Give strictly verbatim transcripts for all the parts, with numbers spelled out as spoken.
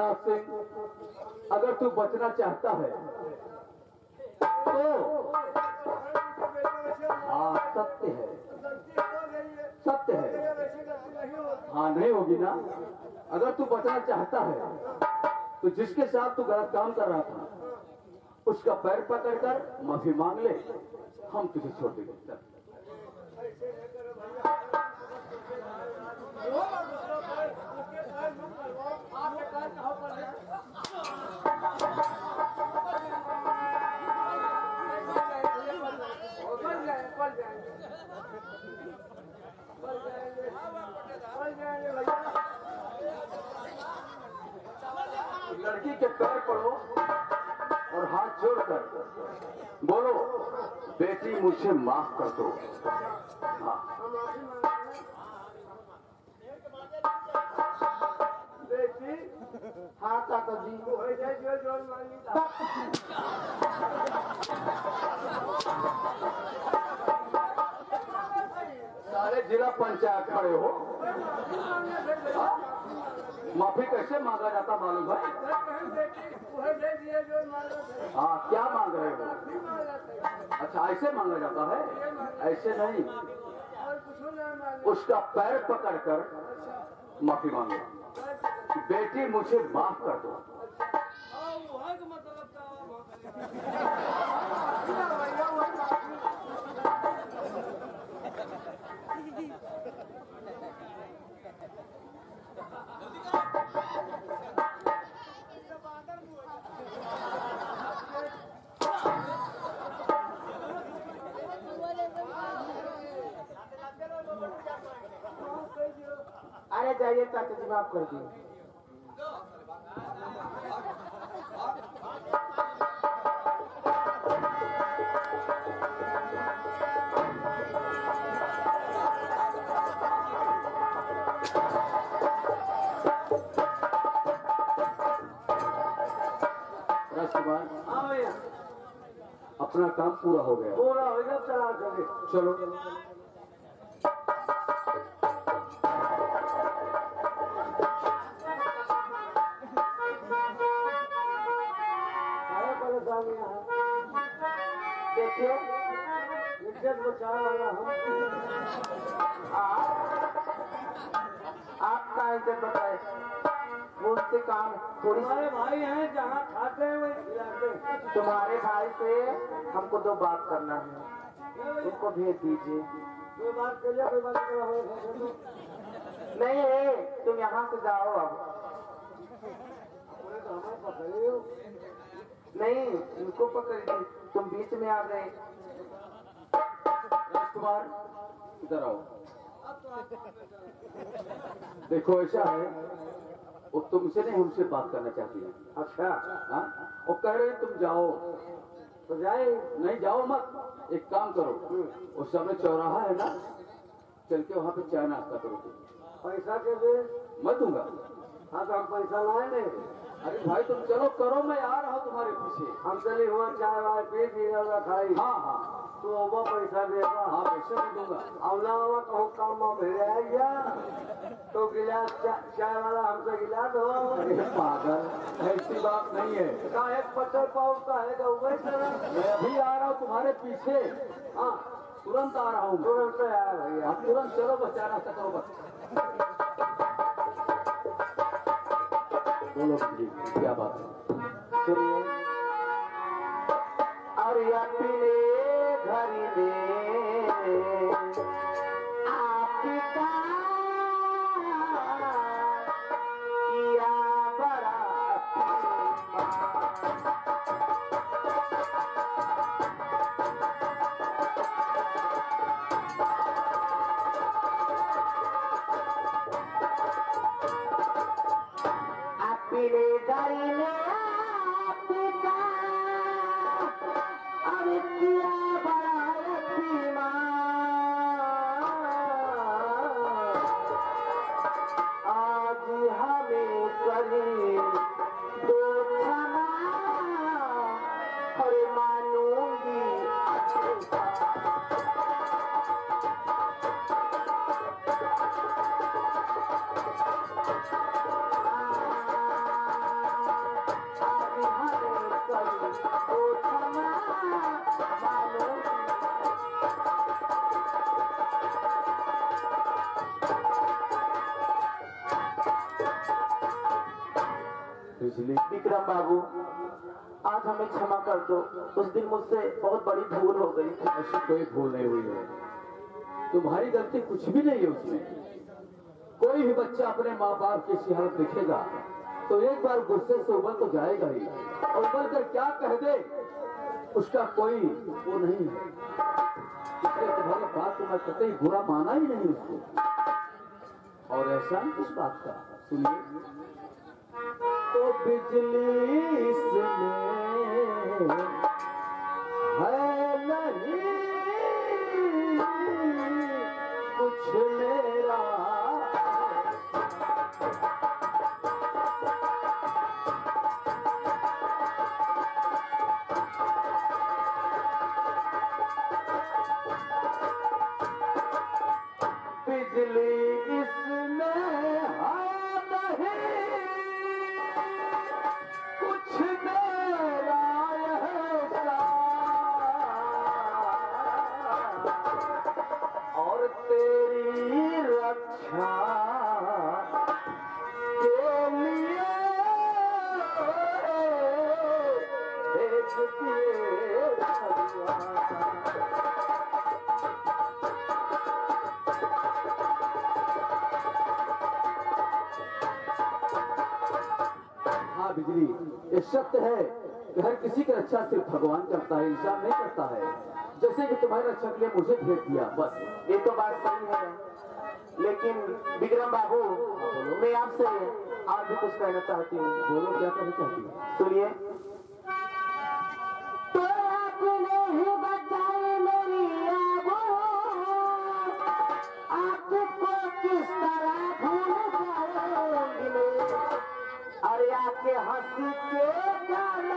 जगन्नाथ सिंह, अगर तू बचना चाहता है तो हाँ सत्य है, सत्य है। हाँ नहीं होगी ना। अगर तू बचना चाहता है तो जिसके साथ तू गलत काम कर रहा था उसका पैर पकड़कर माफी मांग ले, हम तुझे छोड़ देंगे। लड़की के पैर पड़ो और हाथ जोड़कर बोलो, बेटी मुझे माफ कर दो। हाँ बेटी, हाँ काका जी सारे जिला पंचायत खड़े हो। माफी कैसे मांगा जाता मालूम है? हाँ क्या मांग रहे हो? अच्छा ऐसे मांगा जाता है? ऐसे नहीं, उसका पैर पकड़कर माफी मांगो, बेटी मुझे माफ कर दो। अरे जाइए चाचा जी माफ कर दिए। राजकुमार अपना काम पूरा हो गया। पूरा हो गया, चला चले चलो। देखिए इज्जत बचा वाला हम, आपका इज्जत बताए मुझसे काम थोड़ी। हमारे भाई हैं, जहाँ खाते हैं वही खिलाते हैं। तुम्हारे भाई से हमको दो बात करना है, उनको भेज दीजिए। कोई बात करिए, कोई बात नहीं है, तुम यहाँ से जाओ। अब नहीं इनको पकड़, तुम बीच में आ गए। राजकुमार इधर आओ। देखो ऐसा है, वो तुमसे नहीं हमसे बात करना चाहती है। अच्छा हाँ, वो कह रहे तुम जाओ तो जाए। नहीं जाओ मत, एक काम करो, उस समय चौराहा है ना, चल के वहाँ पे चाय नाश्ता करो। पैसा के लिए मैं दूंगा। हाँ तो हम पैसा लाए नहीं। अरे भाई तुम चलो करो, मैं आ रहा हूँ तुम्हारे पीछे। हम चले हुआ चाय वाय पी पिएगा खाई। हाँ हाँ तो वो पैसा देगा। हाँ पैसा नहीं दूंगा। अवला वाला कहो काम में भेजा तो गिलास चाय वाला हमसे गिलास हो। पागल, ऐसी बात नहीं है। का एक पचर पाव का है, मैं अभी आ रहा हूँ तुम्हारे पीछे। हाँ तुरंत आ रहा हूँ। तुरंत आया भैया, तुरंत चलो बस चाय नाश्ता करो बस। बोलो जी क्या बात है? सुनिए। अरे अपने घर में आपका किया बड़ा अपने घर में आपका अरे किया बड़ा बिजली। विक्रम बाबू, आज हमें क्षमा कर दो। उस दिन मुझसे बहुत बड़ी भूल हो गई थी। ऐसी कोई भूल नहीं हुई है, तुम्हारी गलती कुछ भी नहीं है उसमें। कोई भी बच्चा अपने माँ बाप की ऐसी हालत देखेगा तो एक बार गुस्से से उबल तो जाएगा ही, और उबल कर क्या कह दे उसका कोई वो नहीं है। इसलिए तुम्हारी बात को मैं कतई बुरा माना ही नहीं उसको। और ऐसा किस बात का, सुनिए। तो बिजली इसमें है नहीं कुछ मेरा, बिजली इसमें है नहीं कुछ मेरा ऐसा, और तेरी रक्षा के लिए भेज दिए भगवान। हाँ बिजली, ये सत्य है कि हर किसी की रक्षा सिर्फ भगवान करता है, इंसान नहीं करता है। जैसे कि तुम्हारी रक्षा के लिए मुझे भेज दिया, बस। ये तो बात सही है, लेकिन विक्रम बाबू, मैं आपसे आज भी कुछ कहना चाहती हूँ। बोलो, क्या कहना चाहती हूँ? सुनिए। तो आपने ही बचाई मेरी आबरू, आपको किस तरह भूल जाऊंगी मैं। अरे आके हंस के गाने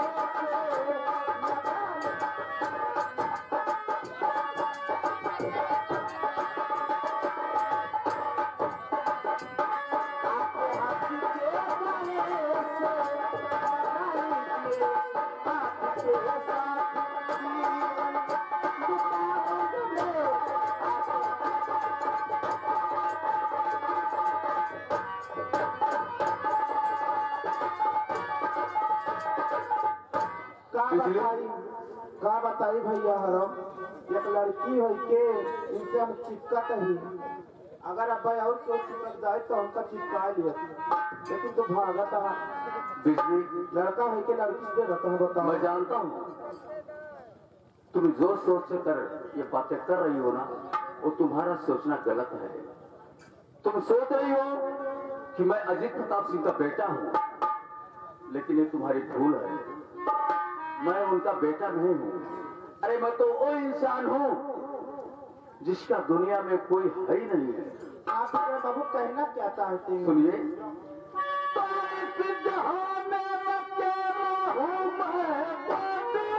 का बताई भैया हरम, एक लड़की हो के इनसे हम चिपका ही। अगर अब भाई और क्यों चिपक जाए तो हमका चिपका लिया, लेकिन तो भागता बिजली, लड़का है के लड़की से रहता है, बताओ। मैं जानता हूँ तुम जो सोच कर ये बातें कर रही हो ना, वो तुम्हारा सोचना गलत है। तुम सोच रही हो कि मैं अजीत प्रताप सिंह का बेटा हूँ, लेकिन ये तुम्हारी भूल है। मैं उनका बेटा नहीं हूँ। अरे मैं तो वो इंसान हूँ जिसका दुनिया में कोई है ही नहीं है। आप बाबू कहना क्या चाहते हैं? सुनिए। तो इस जहां में अकेला हूँ मैं,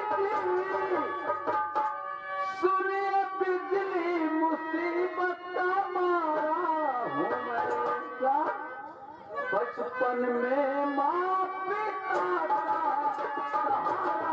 सुनिए बिजली मुसीबत का मारा हूँ मैं। क्या बचपन में माँ पिता का सहारा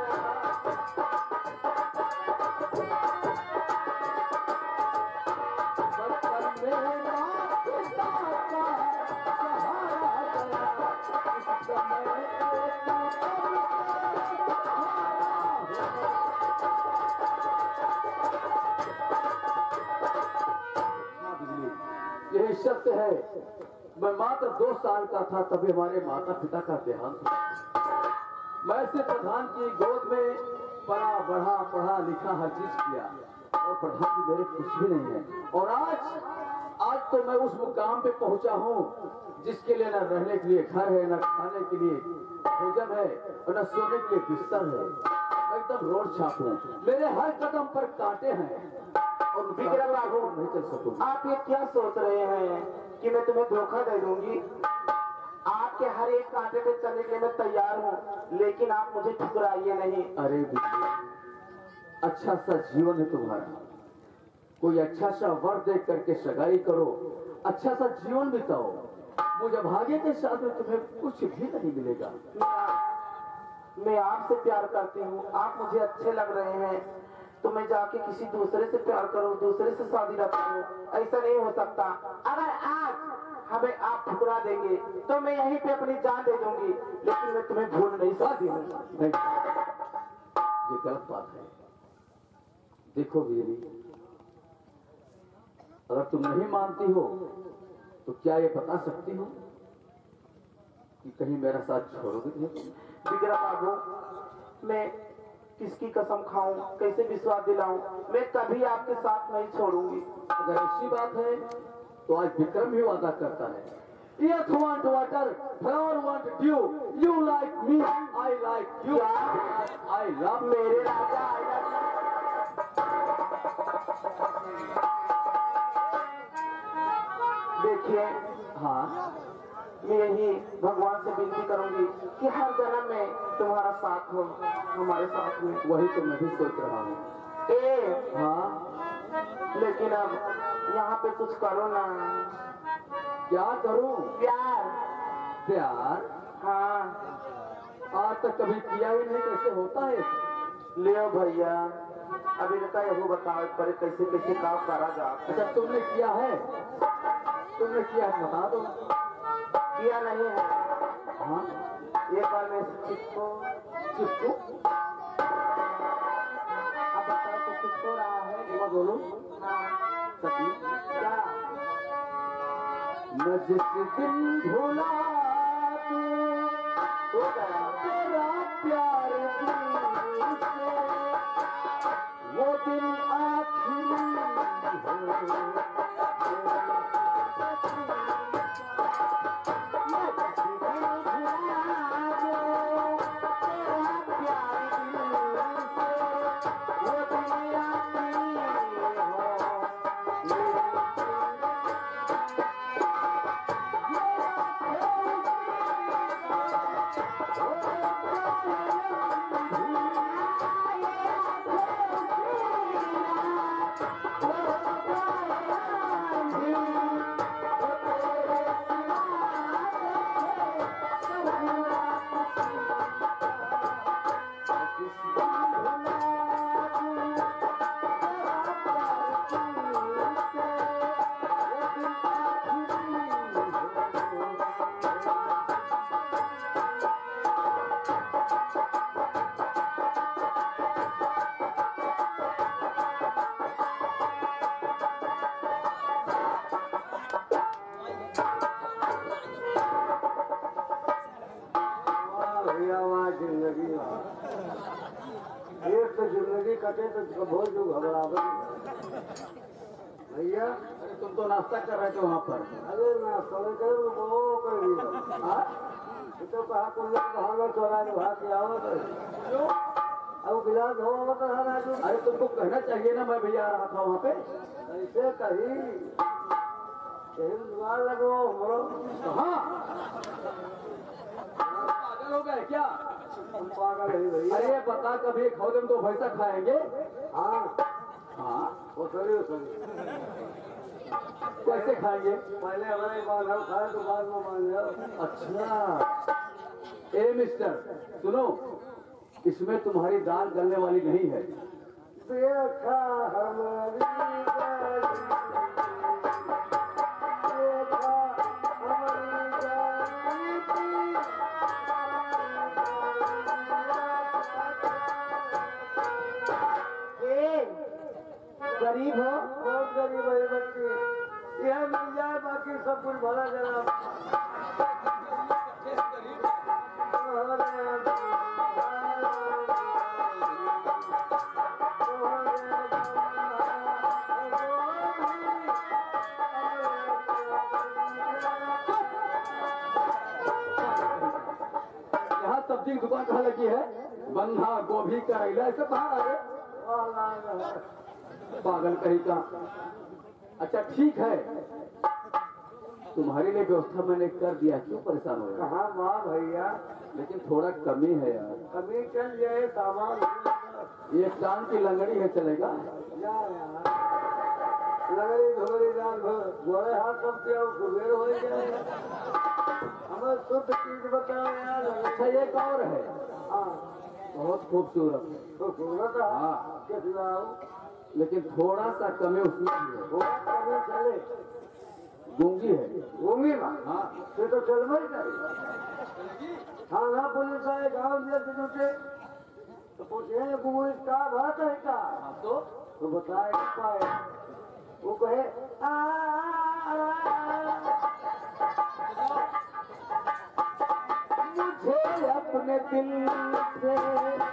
यही सत्य है। मैं मात्र दो साल का था तभी हमारे माता पिता का देहांत हुआ। मैं से प्रधान की गोद में पला बढ़ा, पढ़ा लिखा, हर चीज किया, और प्रधान जी मेरे कुछ भी नहीं है। और आज आज तो मैं उस मुकाम पे पहुंचा हूँ जिसके लिए न रहने के लिए घर है, न खाने के लिए भोजन है, और न सोने के लिए बिस्तर है। मैं एकदम रोड छाप हूँ, मेरे हर कदम पर कांटे हैं, और विक्रम बाबू, नहीं चल सकूँ। आप ये क्या सोच रहे हैं कि मैं तुम्हें धोखा दे दूंगी? आपके हर एक कांटे पे चलने के लिए मैं तैयार हूँ, लेकिन आप मुझे ठुकराइए नहीं। अरे अच्छा सा जीवन है तुम्हारा, कोई अच्छा सा वर देख करके सगाई करो, अच्छा सा जीवन बिताओ। मुझे भाग्य के साथ में तुम्हें कुछ भी नहीं मिलेगा। मैं आपसे प्यार करती हूँ, आप मुझे अच्छे लग रहे हैं, तो मैं जाके किसी दूसरे से प्यार करूँ, दूसरे से शादी रखूँ? ऐसा नहीं हो सकता। अगर आज हमें आप ठुकरा देंगे तो मैं यहीं पे अपनी जान दे दूंगी, लेकिन मैं तुम्हें भूल नहीं सकती हूँ। नहीं, ये गलत बात है। देखो वीरी, अगर तुम नहीं मानती हो तो क्या ये बता सकती हो कि कहीं मेरा साथ छोड़ोगे नहीं? बिगड़ा बाबू, मैं किसकी कसम खाऊं, कैसे विश्वास दिलाऊं, मैं कभी आपके साथ नहीं छोड़ूंगी। अगर ऐसी बात है तो आज विक्रम ही वादा करता है। Earth want water, flower want dew. You like me, I like you. I love मेरे राजा देखिए, हाँ, मैं यही भगवान से विनती करूंगी कि हर जन्म में तुम्हारा साथ हो हमारे साथ में। वही तो मैं भी सोच रहा हूँ। ए, हाँ, लेकिन अब यहाँ पे कुछ करो ना। क्या करूँ? प्यार। प्यार? हाँ, आज तक कभी किया ही नहीं, कैसे होता है? लियो भैया, अब इनका यही बताओ पर कैसे कैसे काम करा जा। अच्छा, तुमने किया है? तुमने किया है, बता दो। किया नहीं है। हाँ, एक बार मैं चिपको चिपको। अब बताओ तो चिपको रहा है। एक बार बोलो। हाँ, सती, क्या? मैं जिस दिन भूला दूं हो गया तेरा प्यार दिल से, वो दिन आखिरी हो। जिंदगी एक तो जिंदगी कटे तो बहुत जो घबरा भैया। अरे तुम तो नाश्ता कर रहे थे वहाँ पर। अरे नाश्ता कर वो कर दिया। हाँ, तो कहा कुल कहा चौरा भाग के आओ तो अब गिलास धो तो। अरे तुमको कहना चाहिए ना, मैं भैया आ रहा था वहाँ पे। ऐसे कहीं कहीं दुकान लगो हमरो। हाँ, पागल हो गए क्या? पागल है भैया। अरे बता, कभी एक हौदे में तो भैंसा खाएंगे? हाँ हाँ, वो सही हो सही। कैसे खाएंगे? पहले हमारे बाल हम खाए तो बाद में मान जाओ। अच्छा, ए मिस्टर सुनो, इसमें तुम्हारी दाल गलने वाली नहीं है। देखा हमारी गाड़ी, देखा हमारी गाड़ी। गरीब हो, बहुत गरीब है बच्ची। यह मिल जाए बाकी सब कुछ भला जरा। यहाँ सब्जी की दुकान कहाँ लगी है? बंधा गोभी करेला ऐसे बाहर आ गए, पागल कहीं का। अच्छा ठीक है, तुम्हारे लिए व्यवस्था मैंने कर दिया, क्यों परेशान हो रहे? कहाँ वाह भैया, लेकिन थोड़ा कमी है यार। कमी चल जाए सामान। ये टांग की लंगड़ी है, चलेगा? यार लंगड़ी धोड़ी डाल घोड़े हाथ सब के कुबेर हो जाए। हमें शुद्ध चीज बताओ यार। अच्छा एक और है, हाँ बहुत खूबसूरत, खूबसूरत है। हाँ, कितना लेकिन थोड़ा सा कमी उसमें भी है। थोड़ा कमी चले, गूंगी है। गूंगी माँ? हाँ फिर तो चल मर जाएगी। थाना पुलिस आए गाँव दिया से जुटे तो पूछे गूंगी का बात है क्या? हाँ, तो तो बताए पाए वो कहे आ, आ, मुझे अपने दिल से